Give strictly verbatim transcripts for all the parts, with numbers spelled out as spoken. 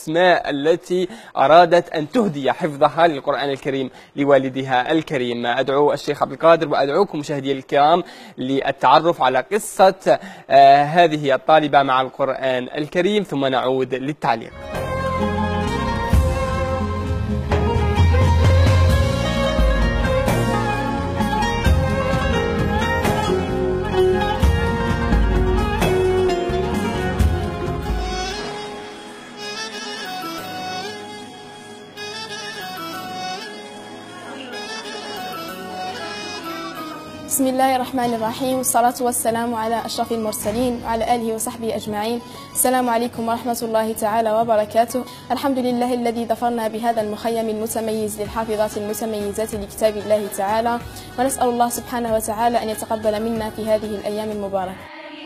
الأسماء التي أرادت أن تهدي حفظها للقرآن الكريم لوالدها الكريم. أدعو الشيخ عبد القادر وأدعوكم مشاهدي الكرام للتعرف على قصة آه هذه الطالبة مع القرآن الكريم ثم نعود للتعليق. بسم الله الرحمن الرحيم، والصلاة والسلام على أشرف المرسلين وعلى آله وصحبه أجمعين. السلام عليكم ورحمة الله تعالى وبركاته. الحمد لله الذي ظفرنا بهذا المخيم المتميز للحافظات المتميزات لكتاب الله تعالى، ونسأل الله سبحانه وتعالى أن يتقبل منا في هذه الأيام المباركة.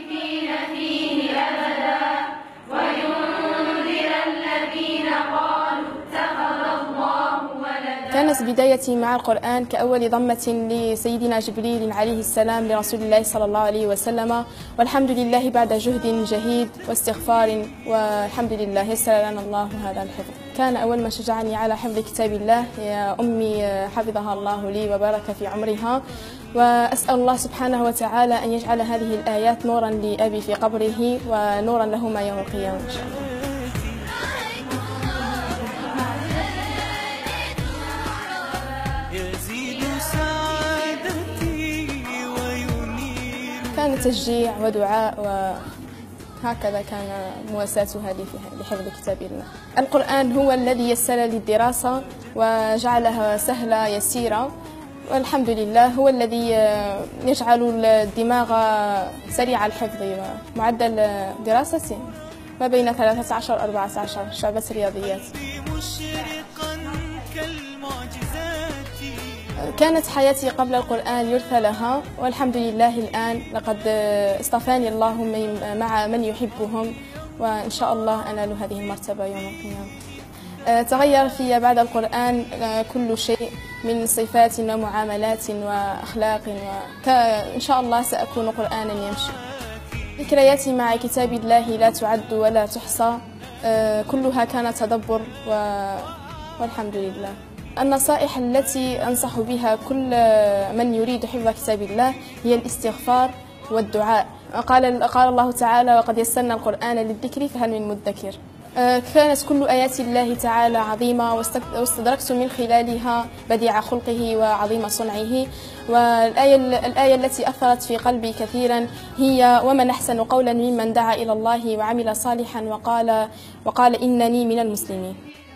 كانت بدايتي مع القرآن كأول ضمة لسيدنا جبريل عليه السلام لرسول الله صلى الله عليه وسلم، والحمد لله بعد جهد جهيد واستغفار، والحمد لله يسر لنا الله هذا الحفظ. كان أول ما شجعني على حفظ كتاب الله هي أمي حفظها الله لي وبارك في عمرها، وأسأل الله سبحانه وتعالى أن يجعل هذه الآيات نورا لأبي في قبره ونورا لهما يوم القيامة إن شاء الله. كان تشجيع ودعاء، وهكذا كان مواساة هذه لحفظ كتاب الله. القرآن هو الذي يسر لي الدراسة وجعلها سهلة يسيرة، والحمد لله هو الذي يجعل الدماغ سريع الحفظ. ومعدل دراستي ما بين ثلاثة عشر وأربعة عشر، شعبة رياضيات. كانت حياتي قبل القرآن يرثى لها، والحمد لله الآن لقد اصطفاني الله مع من يحبهم، وإن شاء الله أنال هذه المرتبة يوم القيامة. تغير في بعد القرآن كل شيء من صفات ومعاملات وأخلاق، وإن شاء الله سأكون قرآنا يمشي. ذكرياتي مع كتاب الله لا تعد ولا تحصى، كلها كانت تدبر، والحمد لله. النصائح التي أنصح بها كل من يريد حفظ كتاب الله هي الاستغفار والدعاء. قال قال الله تعالى: وقد يسرنا القرآن للذكر فهل من مدكر. كانت كل آيات الله تعالى عظيمة، واستدركت من خلالها بديع خلقه وعظيم صنعه. والآية الآية التي أثرت في قلبي كثيرا هي: ومن أحسن قولا ممن دعا إلى الله وعمل صالحا وقال وقال إنني من المسلمين.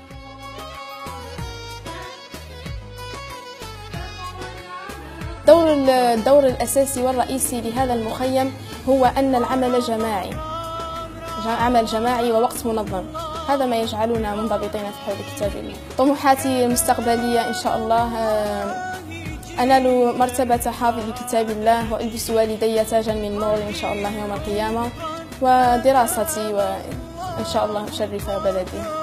دور الدور الأساسي والرئيسي لهذا المخيم هو أن العمل جماعي، عمل جماعي ووقت منظم. هذا ما يجعلنا منضبطين في حفظ كتاب الله. طموحاتي المستقبلية إن شاء الله أنال مرتبة حافظ كتاب الله، وألبس والدي تاجا من نور إن شاء الله يوم القيامة، ودراستي، وإن شاء الله أشرف بلدي.